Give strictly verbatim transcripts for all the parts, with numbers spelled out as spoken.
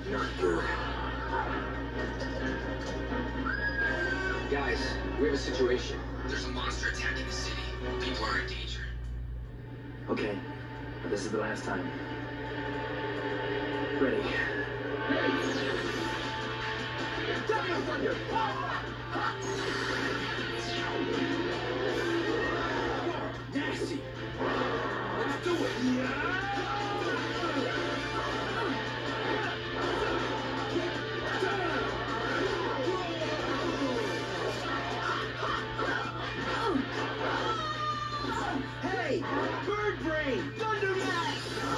Not good. Guys, we have a situation. There's a monster attacking the city. People are in danger. Okay, but this is the last time. Ready. Dino Thunder! Nasty! Let's do it! Yeah! Hey! Bird Brain! Thunder Max!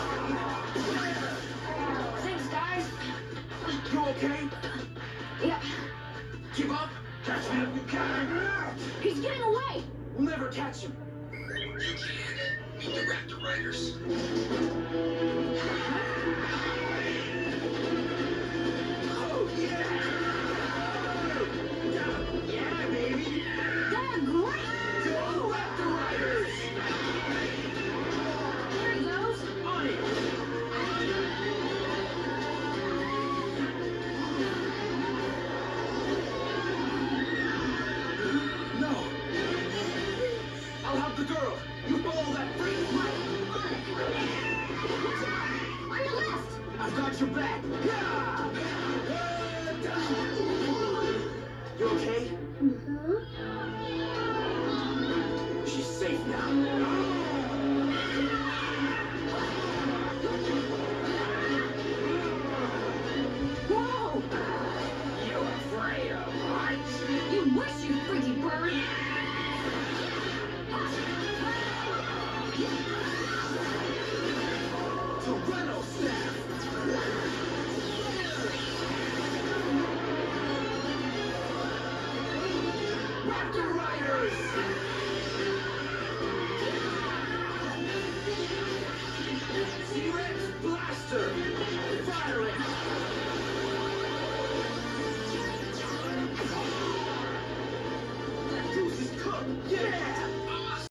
Thanks, guys. You okay? Yeah. Give up? Catch me if you can! He's getting away! We'll never catch him! You can. Meet the Raptor Riders. Oh, yeah! Yeah, baby! They're great! Go Raptor Riders! There he goes. On it! No! I'll help the girl! You follow that freak! On it. Watch out! On your left! I've got your back! Yeah! You okay? Mm-hmm. She's safe now. Whoa! You afraid of heights? You wish, you freaky bird! Tyranno Snap! Raptor Riders!